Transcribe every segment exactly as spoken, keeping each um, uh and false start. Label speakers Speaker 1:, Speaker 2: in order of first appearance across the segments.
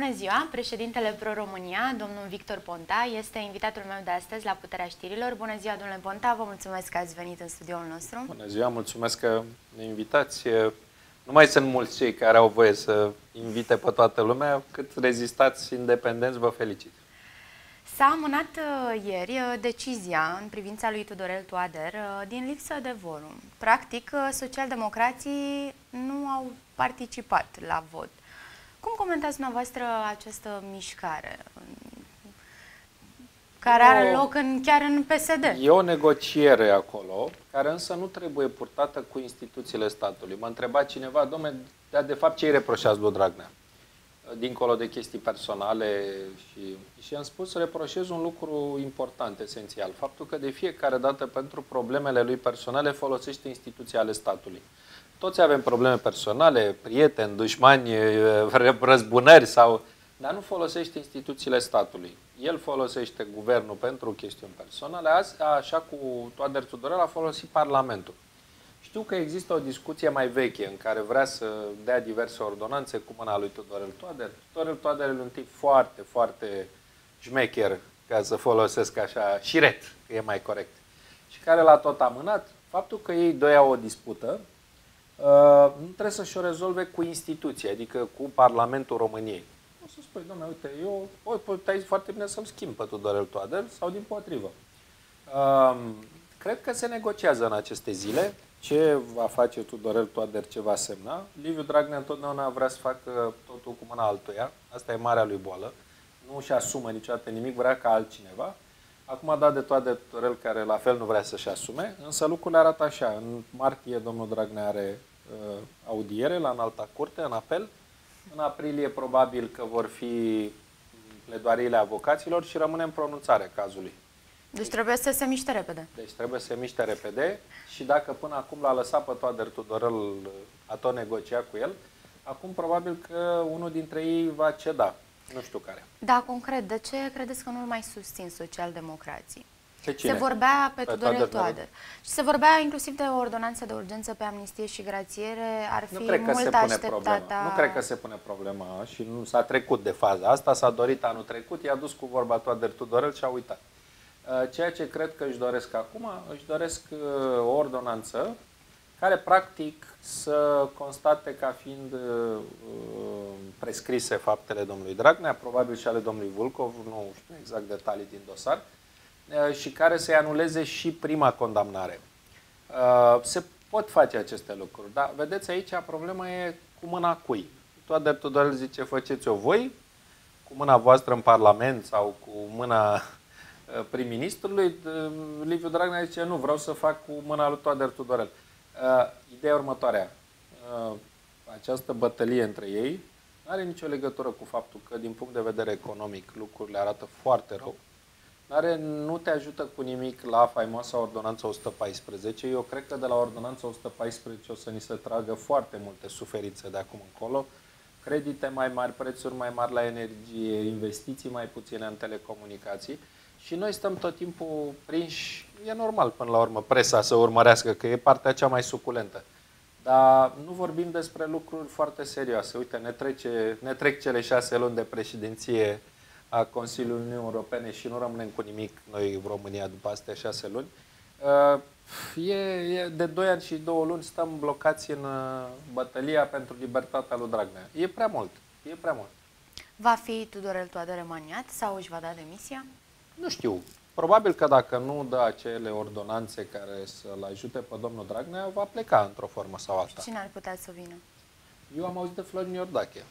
Speaker 1: Bună ziua! Președintele Pro-România, domnul Victor Ponta, este invitatul meu de astăzi la Puterea Știrilor. Bună ziua, domnule Ponta, vă mulțumesc că ați venit în studioul nostru.
Speaker 2: Bună ziua, mulțumesc că ne invitați. Nu mai sunt mulți cei care au voie să invite pe toată lumea, cât rezistați independenți, vă felicit.
Speaker 1: S-a amânat uh, ieri uh, decizia în privința lui Tudorel Toader uh, din lipsă de vorum. Practic, uh, socialdemocrații nu au participat la vot. Cum comentați dumneavoastră această mișcare care are loc în, chiar în P S D?
Speaker 2: E o negociere acolo, care însă nu trebuie purtată cu instituțiile statului. M-a întrebat cineva, dom'le, dar de fapt ce îi reproșează lui Dragnea? Dincolo de chestii personale și, și am spus, reproșez un lucru important, esențial. Faptul că de fiecare dată pentru problemele lui personale folosește instituții ale statului. Toți avem probleme personale, prieteni, dușmani, răzbunări, sau, dar nu folosește instituțiile statului. El folosește guvernul pentru chestiuni personale, azi, așa cu Toader Tudorel, a folosit Parlamentul. Știu că există o discuție mai veche în care vrea să dea diverse ordonanțe cu mâna lui Tudorel Toader. Tudorel Toader e un tip foarte, foarte șmecher, ca să folosesc așa, șiret, că e mai corect, și care l-a tot amânat. Faptul că ei doi au o dispută, nu trebuie să-și o rezolve cu instituții, adică cu Parlamentul României. O să spui, dom'le, uite, eu o puteai foarte bine să-l schimb pe Tudorel Toader sau dimpotrivă. Cred că se negociază în aceste zile ce va face Tudorel Toader, ce va semna. Liviu Dragnea întotdeauna vrea să facă totul cu mâna altuia. Asta e marea lui boală. Nu își asumă niciodată nimic, vrea ca altcineva. Acum a dat de Toader Tudorel, care la fel nu vrea să-și asume, însă lucrurile arată așa. În martie domnul Dragnea are uh, audiere la Înalta Curte, în apel. În aprilie probabil că vor fi pledoariile avocaților și rămâne în pronunțare cazului.
Speaker 1: Deci trebuie să se miște repede.
Speaker 2: Deci trebuie să se miște repede și dacă până acum l-a lăsat pe Toader Tudorel, a tot negocia cu el, acum probabil că unul dintre ei va ceda. Nu știu care.
Speaker 1: Da, concret, de ce credeți că nu-l mai susțin socialdemocrații?
Speaker 2: Pe cine?
Speaker 1: Se vorbea pe, pe Tudorel Toader.
Speaker 2: Toader.
Speaker 1: Și se vorbea inclusiv de o ordonanță de urgență pe amnistie și grațiere. Ar fi
Speaker 2: nu cred că
Speaker 1: mult
Speaker 2: se pune
Speaker 1: așteptată.
Speaker 2: problema. Nu cred că se pune problema și nu s-a trecut de faza asta. S-a dorit anul trecut, i-a dus cu vorba Toader Tudorel și a uitat. Ceea ce cred că își doresc acum, își doresc o ordonanță care practic să constate ca fiind prescrise faptele domnului Dragnea, probabil și ale domnului Vulcov, nu știu exact detalii din dosar, și care să-i anuleze și prima condamnare. Se pot face aceste lucruri, dar vedeți aici problema e cu mâna cui. Toader Tudorel zice, faceți-o voi, cu mâna voastră în Parlament sau cu mâna prim-ministrului. Liviu Dragnea zice, nu, vreau să fac cu mâna lui Toader Tudorel. Ideea următoarea, această bătălie între ei nu are nicio legătură cu faptul că din punct de vedere economic lucrurile arată foarte rău. N-are, nu te ajută cu nimic la faimoasa ordonanță o sută paisprezece. Eu cred că de la ordonanța o sută paisprezece o să ni se tragă foarte multe suferințe de acum încolo. Credite mai mari, prețuri mai mari la energie, investiții mai puține în telecomunicații. Și noi stăm tot timpul prinși, e normal până la urmă presa să urmărească, că e partea cea mai suculentă. Dar nu vorbim despre lucruri foarte serioase. Uite, ne, trece, ne trec cele șase luni de președinție a Consiliului Uniunii Europene și nu rămânem cu nimic noi, România, după astea șase luni. E, e, de doi ani și două luni stăm blocați în bătălia pentru libertatea lui Dragnea. E prea mult. E prea mult.
Speaker 1: Va fi Tudorel Toader remaniat sau își va da demisia?
Speaker 2: Nu știu. Probabil că dacă nu dă acele ordonanțe care să-l ajute pe domnul Dragnea, va pleca într-o formă sau alta.
Speaker 1: Și cine ar putea să vină?
Speaker 2: Eu am auzit de Florin Iordache.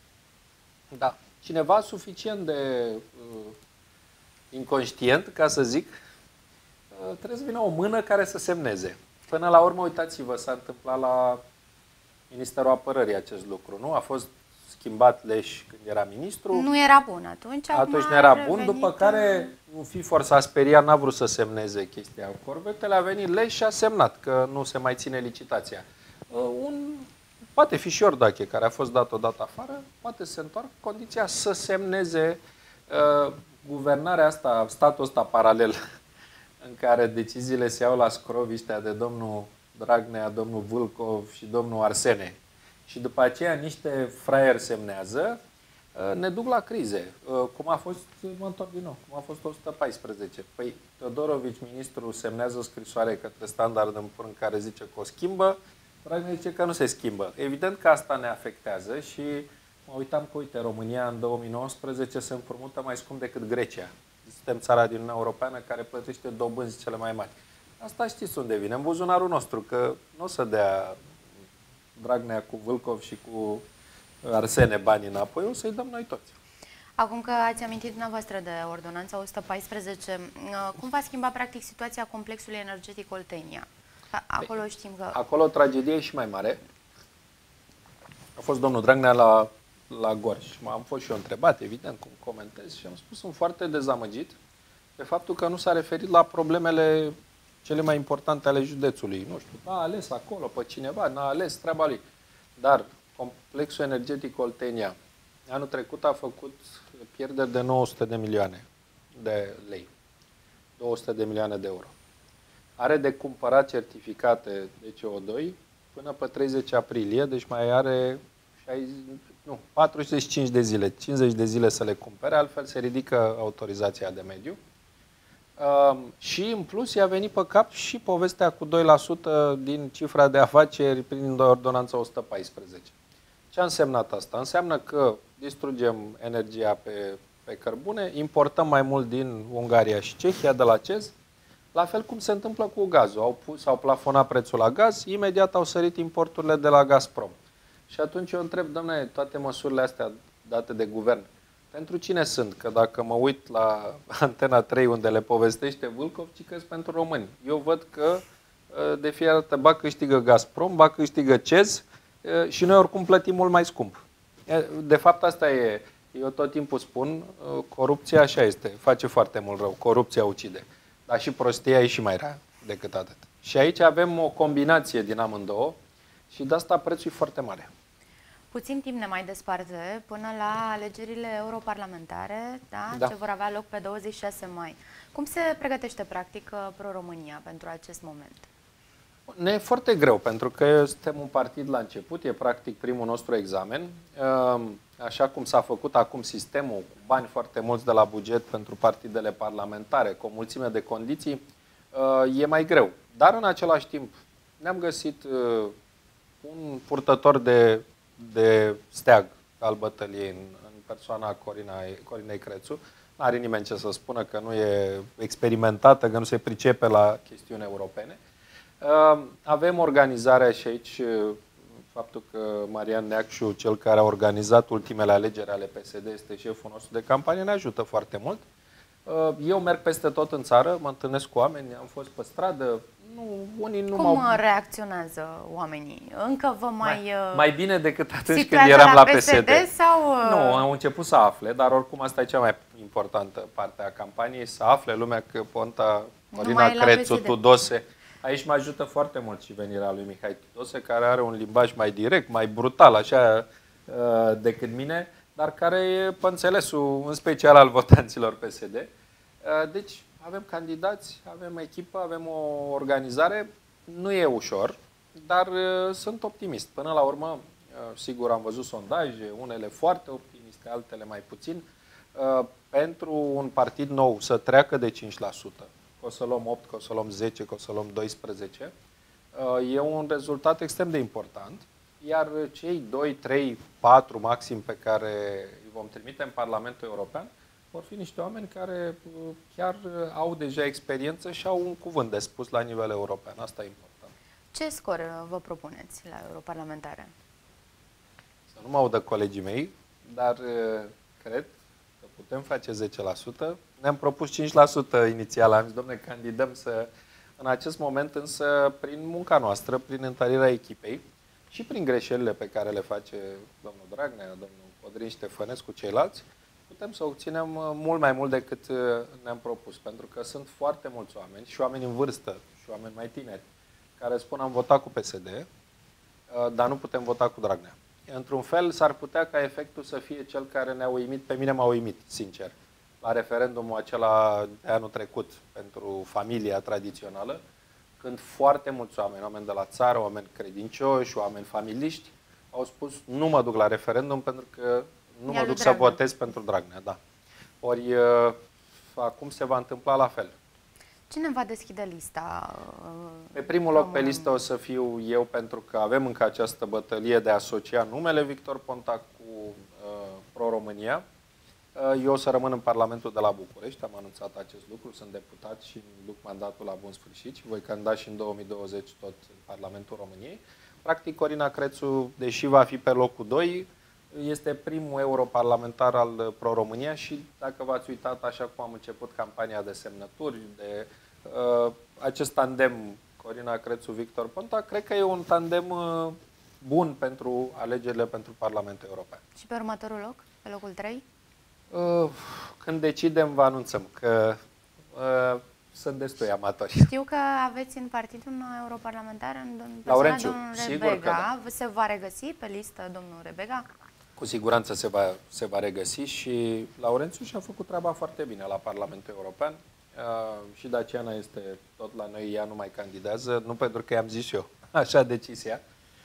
Speaker 2: Da. Cineva suficient de uh, inconștient, ca să zic, uh, trebuie să vină o mână care să semneze. Până la urmă, uitați-vă, s-a întâmplat la Ministerul Apărării acest lucru, nu? A fost schimbat leș când era ministru.
Speaker 1: Nu era bun atunci.
Speaker 2: Atunci nu era bun, după care FIFOR s-a speriat, n-a vrut să semneze chestia cu corvetele, a venit leș și a semnat că nu se mai ține licitația. Uh, un... Poate fi și Iordache, care a fost dat odată afară, poate se întoarcă condiția să semneze uh, guvernarea asta, statul ăsta paralel, în care deciziile se iau la scroviștea de domnul Dragnea, domnul Vulcov și domnul Arsene. Și după aceea niște fraieri semnează ne duc la crize. Cum a fost, mă întorc din nou, cum a fost o sută paisprezece. Păi Todorovici, ministrul, semnează o scrisoare către Standard în în care zice că o schimbă, Dragnea zice că nu se schimbă. Evident că asta ne afectează și mă uitam că, uite, România în două mii nouăsprezece se împrumută mai scump decât Grecia. Suntem țara din Uniunea Europeană care plătește dobânzi cele mai mari. Asta știți unde vine, în buzunarul nostru, că nu o să dea Dragnea cu Vâlcov și cu Arsene banii înapoi, o să-i dăm noi toți.
Speaker 1: Acum că ați amintit dumneavoastră de ordonanța o sută paisprezece, cum va schimba practic situația complexului energetic Oltenia? Acolo știm că...
Speaker 2: Acolo tragedie e și mai mare. A fost domnul Dragnea la, la Gorj. Am fost și eu întrebat, evident, cum comentez, și am spus, sunt foarte dezamăgit de faptul că nu s-a referit la problemele cele mai importante ale județului. Nu știu, a ales acolo pe cineva, n-a ales, treaba lui. Dar complexul energetic Oltenia anul trecut a făcut pierderi de nouă sute de milioane de lei, două sute de milioane de euro. Are de cumpărat certificate de C O doi până pe treizeci aprilie, deci mai are șaizeci, nu, patruzeci și cinci de zile, cincizeci de zile să le cumpere, altfel se ridică autorizația de mediu. Uh, și în plus i-a venit pe cap și povestea cu doi la sută din cifra de afaceri prin ordonanța o sută paisprezece. Ce a însemnat asta? Înseamnă că distrugem energia pe, pe cărbune, importăm mai mult din Ungaria și Cehia, de la CEZ, la fel cum se întâmplă cu gazul. Au pus, au plafonat prețul la gaz, imediat au sărit importurile de la Gazprom. Și atunci eu întreb, dom'le, toate măsurile astea date de guvern, pentru cine sunt? Că dacă mă uit la Antena trei unde le povestește Vâlcov, ci că pentru români. Eu văd că de fiecare dată ba câștigă Gazprom, ba câștigă CEZ și noi oricum plătim mult mai scump. De fapt asta e, eu tot timpul spun, corupția așa este, face foarte mult rău, corupția ucide. Dar și prostia e și mai rea decât atât. Și aici avem o combinație din amândouă și de asta prețul e foarte mare.
Speaker 1: Puțin timp ne mai desparte până la alegerile europarlamentare, da?
Speaker 2: Da.
Speaker 1: Ce vor avea loc pe douăzeci și șase mai. Cum se pregătește practic Pro-România pentru acest moment?
Speaker 2: Ne e foarte greu, pentru că suntem un partid la început, e practic primul nostru examen. Așa cum s-a făcut acum sistemul, cu bani foarte mulți de la buget pentru partidele parlamentare, cu o mulțime de condiții, e mai greu. Dar în același timp ne-am găsit un purtător de, de steag al bătăliei în, în persoana Corina, Corinei Crețu. N-are nimeni ce să spună că nu e experimentată, că nu se pricepe la chestiuni europene. Avem organizarea și aici faptul că Marian Neacșu, cel care a organizat ultimele alegeri ale P S D, este șeful nostru de campanie, ne ajută foarte mult. Eu merg peste tot în țară, mă întâlnesc cu oameni, am fost pe stradă, nu, unii nu
Speaker 1: Cum
Speaker 2: m-au...
Speaker 1: reacționează oamenii? Încă vă mai...
Speaker 2: Mai, mai bine decât atunci când
Speaker 1: la
Speaker 2: eram la P S D.
Speaker 1: Sau...
Speaker 2: Nu, au început să afle, dar oricum asta e cea mai importantă parte a campaniei, să afle lumea că Ponta, Corina Crețu, Tudose... Aici mă ajută foarte mult și venirea lui Mihai Tudose, care are un limbaj mai direct, mai brutal, așa, decât mine, dar care e pe înțelesul, în special al votanților P S D. Deci avem candidați, avem echipă, avem o organizare. Nu e ușor, dar sunt optimist. Până la urmă, sigur, am văzut sondaje, unele foarte optimiste, altele mai puțin. Pentru un partid nou să treacă de cinci la sută, că o să luăm opt, că o să luăm zece, că o să luăm doisprezece, e un rezultat extrem de important, iar cei doi, trei, patru maxim pe care îi vom trimite în Parlamentul European vor fi niște oameni care chiar au deja experiență și au un cuvânt de spus la nivel european. Asta e important.
Speaker 1: Ce scor vă propuneți la europarlamentare?
Speaker 2: Să nu mă audă colegii mei, dar cred că putem face zece la sută. Ne-am propus cinci la sută inițial. Am zis, dom'le, candidăm să... În acest moment, însă, prin munca noastră, prin întărirea echipei și prin greșelile pe care le face domnul Dragnea, domnul Codrin Ștefănescu, ceilalți, putem să obținem mult mai mult decât ne-am propus. Pentru că sunt foarte mulți oameni, și oameni în vârstă, și oameni mai tineri, care spun am votat cu P S D, dar nu putem vota cu Dragnea. Într-un fel, s-ar putea ca efectul să fie cel care ne-a uimit, pe mine m-a uimit, sincer, la referendumul acela de anul trecut pentru familia tradițională, când foarte mulți oameni, oameni de la țară, oameni credincioși, oameni familiști, au spus nu mă duc la referendum pentru că Nu
Speaker 1: Ea
Speaker 2: mă
Speaker 1: lui
Speaker 2: duc să
Speaker 1: Dragnea.
Speaker 2: votez pentru Dragnea, da. Ori uh, acum se va întâmpla la fel.
Speaker 1: Cine va deschide lista? uh,
Speaker 2: Pe primul loc pe
Speaker 1: Român?
Speaker 2: listă o să fiu eu, pentru că avem încă această bătălie de a asocia numele Victor Ponta cu uh, Pro-România. Uh, eu o să rămân în Parlamentul de la București, am anunțat acest lucru, sunt deputat și îmi duc mandatul la bun sfârșit și voi candida și în două mii douăzeci tot în Parlamentul României. Practic, Corina Crețu, deși va fi pe locul doi, este primul europarlamentar al Pro-România și, dacă v-ați uitat, așa cum am început campania de semnături, de uh, acest tandem Corina Crețu-Victor Ponta, cred că e un tandem uh, bun pentru alegerile pentru Parlamentul European.
Speaker 1: Și pe următorul loc? Pe locul trei?
Speaker 2: Uh, când decidem, vă anunțăm că uh, sunt destui amatori.
Speaker 1: Știu că aveți în partid un europarlamentar, în persoana
Speaker 2: Laurențiu,
Speaker 1: domnul
Speaker 2: sigur că
Speaker 1: Rebega. Se va regăsi pe listă domnul Rebega?
Speaker 2: Cu siguranță se va, se va regăsi și Laurențiu și-a făcut treaba foarte bine la Parlamentul European uh, și Daciana este tot la noi, ea nu mai candidează, nu pentru că i-am zis eu, așa decizia.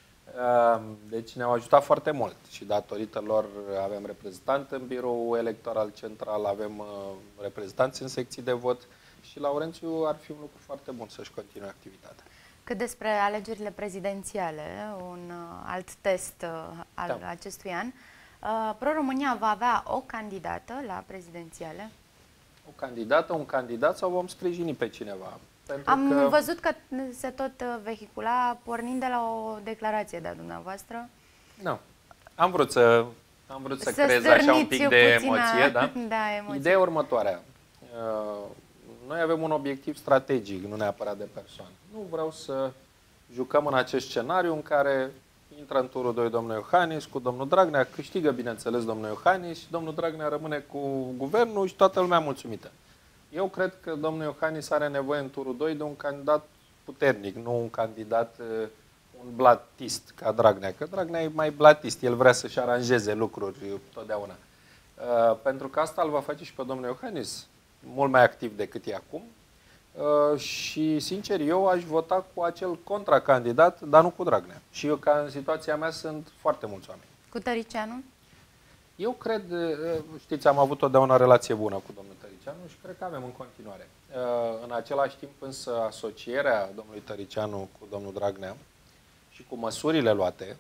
Speaker 2: Uh, deci ne-au ajutat foarte mult și datorită lor avem reprezentant în birou electoral central, avem uh, reprezentanți în secții de vot și Laurențiu ar fi un lucru foarte bun să-și continue activitatea.
Speaker 1: Cât despre alegerile prezidențiale, un uh, alt test uh, al
Speaker 2: Da.
Speaker 1: acestui an, uh, Pro-România va avea o candidată la prezidențiale?
Speaker 2: O candidată, un candidat sau vom sprijini pe cineva? Pentru
Speaker 1: Am
Speaker 2: că...
Speaker 1: văzut că se tot uh, vehicula pornind de la o declarație de-a dumneavoastră.
Speaker 2: Nu. Am vrut să, am vrut să,
Speaker 1: Să
Speaker 2: creez așa un
Speaker 1: stârniți
Speaker 2: pic de
Speaker 1: puțină-
Speaker 2: emoție, da?
Speaker 1: da, emoție.
Speaker 2: Ideea e următoarea. Uh, Noi avem un obiectiv strategic, nu neapărat de persoană. Nu vreau să jucăm în acest scenariu în care intră în turul doi domnul Iohannis cu domnul Dragnea, câștigă, bineînțeles, domnul Iohannis și domnul Dragnea rămâne cu guvernul și toată lumea mulțumită. Eu cred că domnul Iohannis are nevoie în turul doi de un candidat puternic, nu un candidat, uh, un blatist ca Dragnea, că Dragnea e mai blatist, el vrea să-și aranjeze lucruri totdeauna. Uh, pentru că asta îl va face și pe domnul Iohannis mult mai activ decât e acum. Uh, și, sincer, eu aș vota cu acel contracandidat, dar nu cu Dragnea. Și eu, ca în situația mea, sunt foarte mulți oameni.
Speaker 1: Cu Tăricianu?
Speaker 2: Eu cred, uh, știți, am avut totdeauna o relație bună cu domnul Tăricianu și cred că avem în continuare. Uh, în același timp, însă, asocierea domnului Tăricianu cu domnul Dragnea și cu măsurile luate,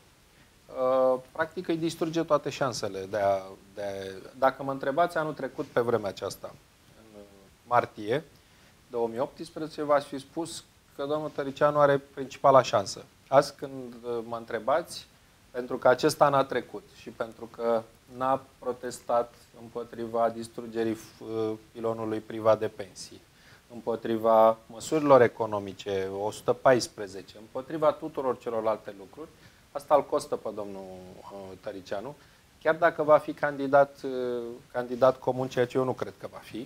Speaker 2: uh, practic îi distruge toate șansele de a, de a... Dacă mă întrebați anul trecut pe vremea aceasta, în martie două mii optsprezece, v-aș fi spus că domnul Tăricianu are principala șansă. Azi, când mă întrebați, pentru că acest an a trecut și pentru că n-a protestat împotriva distrugerii pilonului privat de pensii, împotriva măsurilor economice, o sută paisprezece, împotriva tuturor celorlalte lucruri, asta îl costă pe domnul Tăricianu. Chiar dacă va fi candidat, candidat comun, ceea ce eu nu cred că va fi,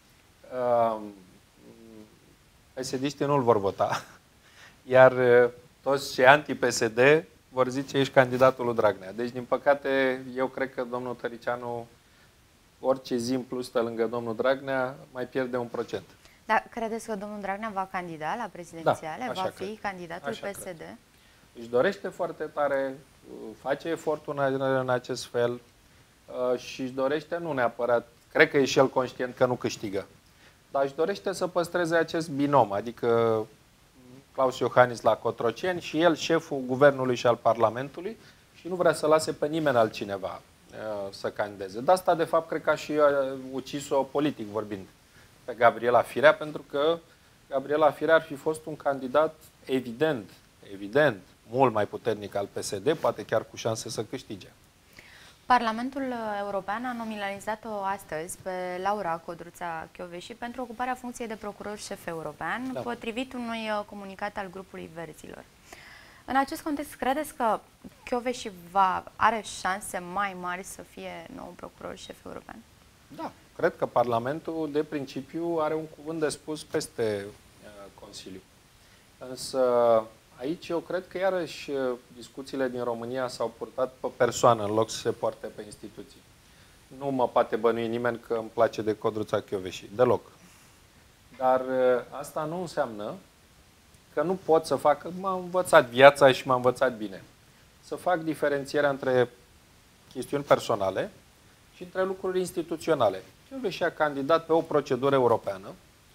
Speaker 2: P S D-știi nu-l vor vota, iar toți cei anti-P S D vor zice ești candidatul lui Dragnea. Deci, din păcate, eu cred că domnul Tăricianu, orice zi în plus pe lângă domnul Dragnea, mai pierde un procent.
Speaker 1: Dar credeți că domnul Dragnea va candida la prezidențiale?
Speaker 2: Da, așa
Speaker 1: va fi
Speaker 2: cred.
Speaker 1: candidatul
Speaker 2: Așa
Speaker 1: P S D?
Speaker 2: cred. Își dorește foarte tare, face efortul în acest fel și își dorește, nu neapărat, cred că e și el conștient că nu câștigă, dar își dorește să păstreze acest binom, adică Claus Iohannis la Cotroceni și el șeful guvernului și al Parlamentului și nu vrea să lase pe nimeni altcineva uh, să candideze. De asta, de fapt, cred că a și uh, ucis-o politic vorbind pe Gabriela Firea, pentru că Gabriela Firea ar fi fost un candidat evident, evident, mult mai puternic al P S D, poate chiar cu șanse să câștige.
Speaker 1: Parlamentul European a nominalizat-o astăzi pe Laura Codruța-Kövesi pentru ocuparea funcției de procuror șef european, da. potrivit unui comunicat al grupului Verzilor. În acest context, credeți că Kövesi va, are șanse mai mari să fie nou procuror șef european?
Speaker 2: Da, cred că Parlamentul, de principiu, are un cuvânt de spus peste uh, Consiliu. Însă, aici eu cred că iarăși discuțiile din România s-au purtat pe persoană în loc să se poarte pe instituții. Nu mă poate bănui nimeni că îmi place de Codruța-Kövesi, deloc. Dar asta nu înseamnă că nu pot să fac, m-am învățat viața și m-am învățat bine, să fac diferențierea între chestiuni personale și între lucruri instituționale. Kövesi a candidat pe o procedură europeană.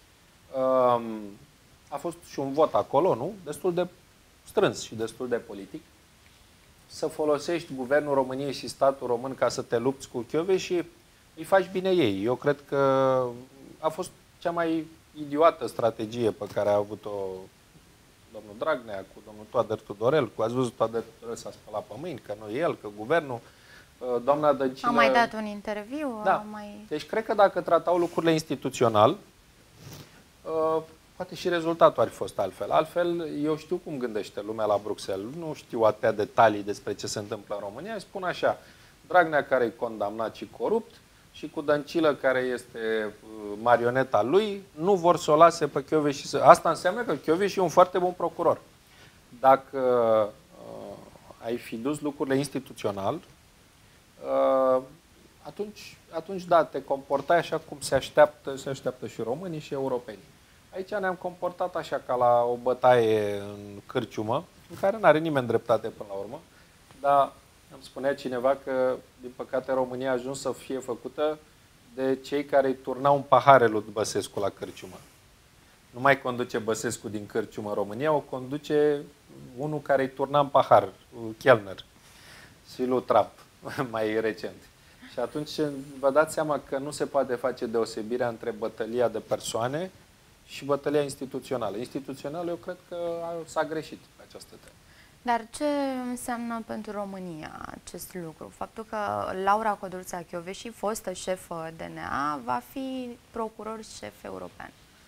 Speaker 2: A fost și un vot acolo, nu? Destul de strâns și destul de politic. Să folosești guvernul României și statul român ca să te lupți cu Kövesi, îi faci bine ei. Eu cred că a fost cea mai idiotă strategie pe care a avut-o domnul Dragnea cu domnul Toader Tudorel. Cu ați văzut, Toader Tudorel s-a spălat pe mâini, că nu el, că guvernul. Doamna Dăncilă...
Speaker 1: A mai dat un interviu.
Speaker 2: Da.
Speaker 1: A mai...
Speaker 2: Deci cred că dacă tratau lucrurile instituțional, poate și rezultatul ar fi fost altfel. Altfel, eu știu cum gândește lumea la Bruxelles. Nu știu atâtea detalii despre ce se întâmplă în România. Spun așa, Dragnea care e condamnat și corupt și cu Dăncilă care este marioneta lui, nu vor să o lase pe Kövesi să... Asta înseamnă că Kövesi e un foarte bun procuror. Dacă uh, ai fi dus lucrurile instituțional, uh, atunci, atunci da, te comportai așa cum se așteaptă, se așteaptă și românii și europenii. Aici ne-am comportat așa ca la o bătaie în cârciumă, în care nu are nimeni dreptate până la urmă, dar îmi spunea cineva că, din păcate, România a ajuns să fie făcută de cei care îi turnau un pahare lui Băsescu la cârciumă. Nu mai conduce Băsescu din cârciumă în România, o conduce unul care îi turna în pahar, Kellner, și lui Trump, mai recent. Și atunci vă dați seama că nu se poate face deosebirea între bătălia de persoane și bătălia instituțională. Instituțională, eu cred că s-a greșit pe această temă.
Speaker 1: Dar ce înseamnă pentru România acest lucru? Faptul că Laura Codruța Kövesi, fostă șefă D N A, va fi procuror șef european.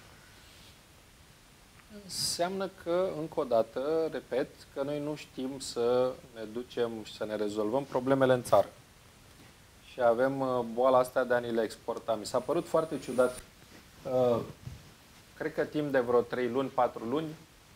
Speaker 2: Înseamnă că, încă o dată, repet, că noi nu știm să ne ducem și să ne rezolvăm problemele în țară. Și avem boala asta de a ni le exporta. Mi s-a părut foarte ciudat. Cred că timp de vreo trei luni, patru luni,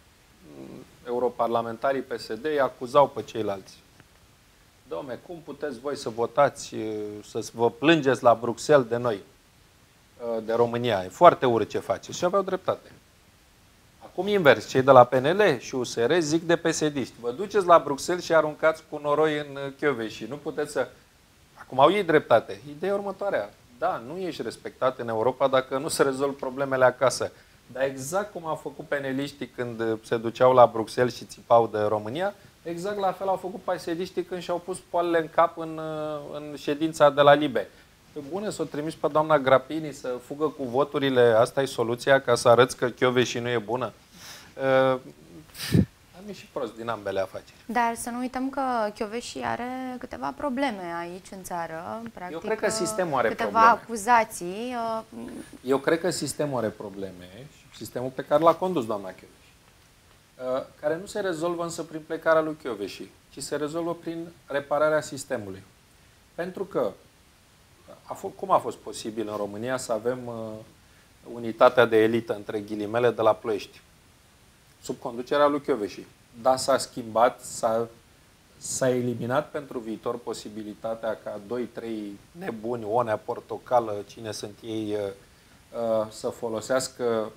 Speaker 2: europarlamentarii P S D îi acuzau pe ceilalți. Dom'le, cum puteți voi să votați, să vă plângeți la Bruxelles de noi, de România? E foarte urât ce faceți. Și aveau dreptate. Acum invers, cei de la P N L și U S R zic de P S D-iști. Vă duceți la Bruxelles și aruncați cu noroi în Kövesi. Nu puteți să... Acum au ei dreptate. Ideea următoarea. Da, nu ești respectat în Europa dacă nu se rezolv problemele acasă. Dar exact cum au făcut peneliștii când se duceau la Bruxelles și țipau de România, exact la fel au făcut paisediștii când și-au pus poalele în cap în, în ședința de la Libe. Pe bune, să o trimiși pe doamna Grapini să fugă cu voturile, asta e soluția, ca să arăți că Kövesi nu e bună? Uh, am ieșit prost din ambele afaceri.
Speaker 1: Dar să nu uităm că Kövesi are câteva probleme aici în țară. Practic,
Speaker 2: Eu cred că sistemul are
Speaker 1: câteva
Speaker 2: probleme.
Speaker 1: acuzații.
Speaker 2: Eu cred că sistemul are probleme, sistemul pe care l-a condus doamna Kövesi, care nu se rezolvă însă prin plecarea lui Kövesi, ci se rezolvă prin repararea sistemului. Pentru că, a fost, cum a fost posibil în România să avem uh, unitatea de elită, între ghilimele, de la Ploiești, sub conducerea lui Kövesi? Da, s-a schimbat, s-a eliminat pentru viitor posibilitatea ca doi trei nebuni, Onea, Portocală, cine sunt ei, uh, uh, să folosească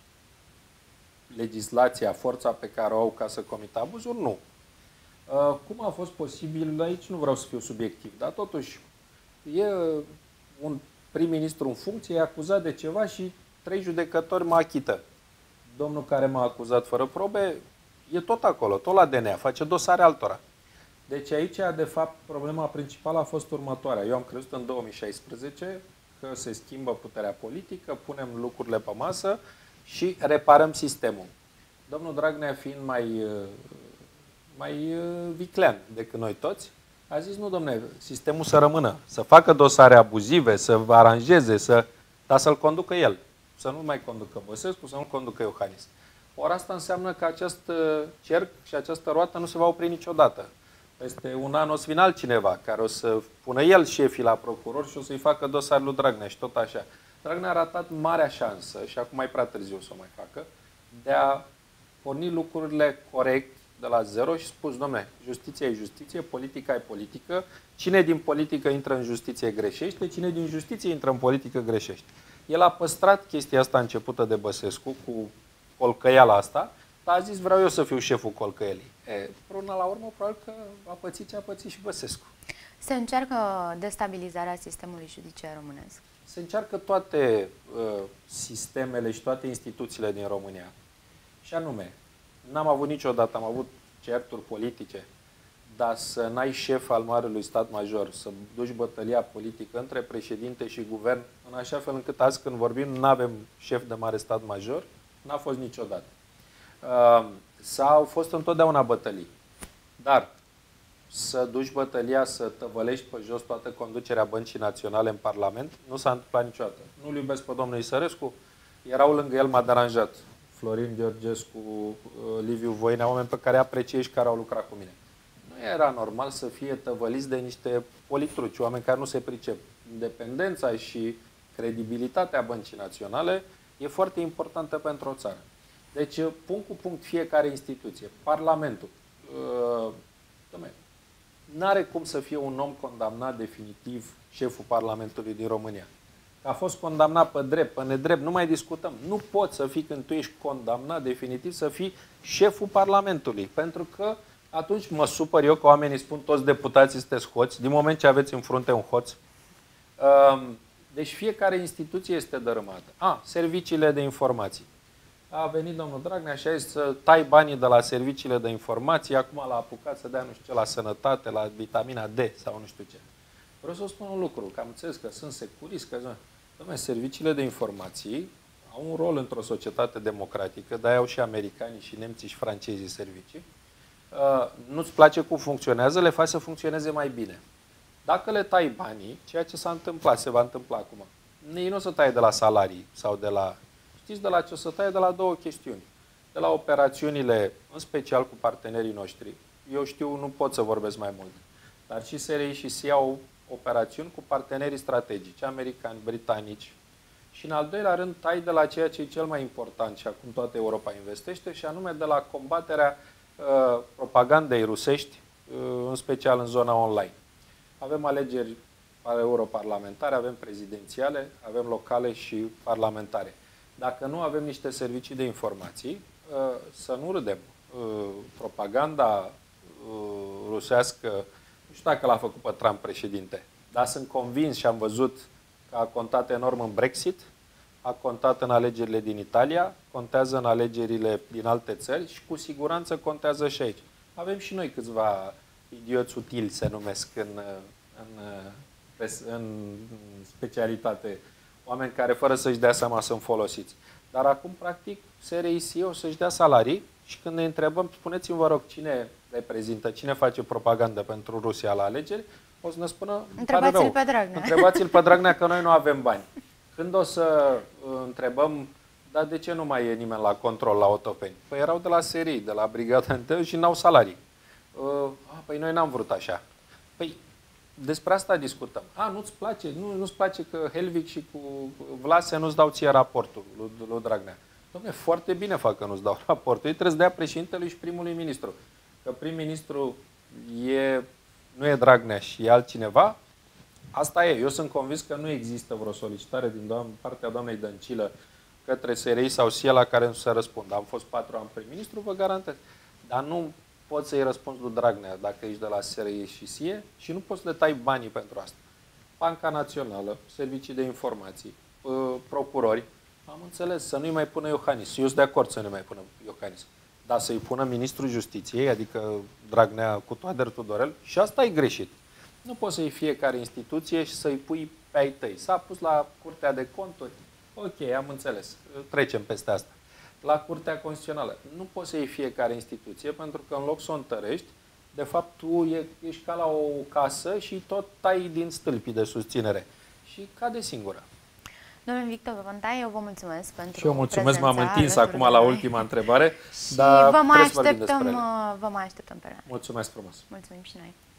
Speaker 2: legislația, forța pe care o au ca să comită abuzuri? Nu. Uh, cum a fost posibil? Aici nu vreau să fiu subiectiv, dar totuși e un prim-ministru în funcție, e acuzat de ceva și trei judecători mă achită. Domnul care m-a acuzat fără probe e tot acolo, tot la D N A, face dosare altora. Deci aici, de fapt, problema principală a fost următoarea. Eu am crezut în două mii șaisprezece că se schimbă puterea politică, punem lucrurile pe masă și reparăm sistemul. Domnul Dragnea, fiind mai, mai viclean decât noi toți, a zis, nu, domne, sistemul să rămână, să facă dosare abuzive, să aranjeze, să, dar să-l conducă el. Să nu mai conducă Băsescu, să nu conducă Iohannis. Ori asta înseamnă că acest cerc și această roată nu se va opri niciodată. Peste un an o să vină altcineva care o să pună el șefii la procuror și o să-i facă dosarul lui Dragnea și tot așa. Dragnea a ratat marea șansă, și acum mai prea târziu să o mai facă, de a porni lucrurile corect de la zero și spus, dom'le, justiția e justiție, politica e politică, cine din politică intră în justiție greșește, cine din justiție intră în politică greșește. El a păstrat chestia asta începută de Băsescu cu colcăiala asta, dar a zis, vreau eu să fiu șeful colcăielii. E, până la urmă, probabil că a pățit ce a pățit și Băsescu.
Speaker 1: Se încearcă destabilizarea sistemului judiciar românesc?
Speaker 2: Se încearcă toate uh, sistemele și toate instituțiile din România. Și anume, n-am avut niciodată, am avut certuri politice, dar să n-ai șef al Marelui Stat Major, să duci bătălia politică între președinte și guvern, în așa fel încât azi când vorbim nu avem șef de Mare Stat Major, n-a fost niciodată. Uh, s-au fost întotdeauna bătălii, dar să duci bătălia, să tăvălești pe jos toată conducerea Băncii Naționale în Parlament, nu s-a întâmplat niciodată. Nu-l iubesc pe domnul Isărescu, erau lângă el, m-a deranjat Florin Georgescu, Liviu Voinea, oameni pe care apreciez și care au lucrat cu mine. Nu era normal să fie tăvăliți de niște politruci, oameni care nu se pricep. Independența și credibilitatea Băncii Naționale e foarte importantă pentru o țară. Deci, punct cu punct, fiecare instituție, Parlamentul, uh, n-are cum să fie un om condamnat definitiv șeful Parlamentului din România. A fost condamnat pe drept, pe nedrept, nu mai discutăm. Nu poți să fii, când tu ești condamnat definitiv, să fii șeful Parlamentului. Pentru că atunci mă supăr eu că oamenii spun toți deputații sunteți hoți, din moment ce aveți în frunte un hoț. Deci fiecare instituție este dărâmată. A, serviciile de informații. A venit domnul Dragnea și a zis să tai banii de la serviciile de informații, acum l-a apucat să dea nu știu ce la sănătate, la vitamina D sau nu știu ce. Vreau să spun un lucru, că am înțeles că sunt securiști, că dom'le, serviciile de informații au un rol într-o societate democratică, de-aia au și americanii și nemții și francezii servicii. Uh, nu-ți place cum funcționează, le faci să funcționeze mai bine. Dacă le tai banii, ceea ce s-a întâmplat, se va întâmpla acum, ei nu o să taie de la salarii sau de la... Știți de la ce o să taie? De la două chestiuni. De la operațiunile, în special cu partenerii noștri. Eu știu, nu pot să vorbesc mai mult. Dar și S R I și S I A au operațiuni cu partenerii strategici, americani, britanici. Și în al doilea rând, tai de la ceea ce e cel mai important și acum toată Europa investește, și anume de la combaterea uh, propagandei rusești, uh, în special în zona online. Avem alegeri europarlamentare, avem prezidențiale, avem locale și parlamentare. Dacă nu avem niște servicii de informații, să nu râdem. Propaganda rusească, nu știu dacă l-a făcut pe Trump președinte, dar sunt convins și am văzut că a contat enorm în Brexit, a contat în alegerile din Italia, contează în alegerile din alte țări și cu siguranță contează și aici. Avem și noi câțiva idioți utili, se numesc în, în, în specialitate. Oameni care, fără să-și dea seama, sunt folosiți. Dar acum, practic, S R I S I o să-și dea salarii și când ne întrebăm, spuneți-mi, vă rog, cine reprezintă, cine face propagandă pentru Rusia la alegeri, o să ne spună,
Speaker 1: întrebați-l pe Dragnea.
Speaker 2: Întrebați-l pe Dragnea că noi nu avem bani. Când o să întrebăm, dar de ce nu mai e nimeni la control la Otopeni? Păi erau de la S R I, de la Brigada întâi și n-au salarii. Păi noi n-am vrut așa. Păi, despre asta discutăm. A, nu-ți place? Nu, nu-ți place că Helvic și cu Vlase nu-ți dau ție raportul lui, lui Dragnea? Dom'le, foarte bine fac că nu-ți dau raportul. Ei trebuie să dea președintelui și primului ministru. Că prim-ministru e, nu e Dragnea și e altcineva, asta e. Eu sunt convins că nu există vreo solicitare din doamn, partea doamnei Dăncilă către S R I sau S I A la care nu se răspundă. Am fost patru ani prim-ministru, vă garantez. Dar nu poți să-i răspunzi lui Dragnea dacă ești de la S R I și S I A și nu poți să le tai banii pentru asta. Banca Națională, servicii de informații, procurori, am înțeles, să nu-i mai pună Iohannis. Eu sunt de acord să nu mai pună Iohannis. Dar să-i pună Ministrul Justiției, adică Dragnea cu Toader Tudorel, și asta e greșit. Nu poți să-i fiecare instituție și să-i pui pe ai tăi. S-a pus la Curtea de Conturi. Ok, am înțeles. Trecem peste asta. La Curtea Constituțională. Nu poți să iei fiecare instituție, pentru că în loc să o întărești, de fapt tu ești ca la o casă și tot tai din stâlpii de susținere. Și cade singură.
Speaker 1: Domnul Victor Vântaie, eu vă mulțumesc pentru
Speaker 2: Și eu mulțumesc, m-am întins acum
Speaker 1: la
Speaker 2: la ultima întrebare.
Speaker 1: Și dar vă mai așteptăm, vă mai așteptăm pe noi.
Speaker 2: Mulțumesc frumos.
Speaker 1: Mulțumim și noi.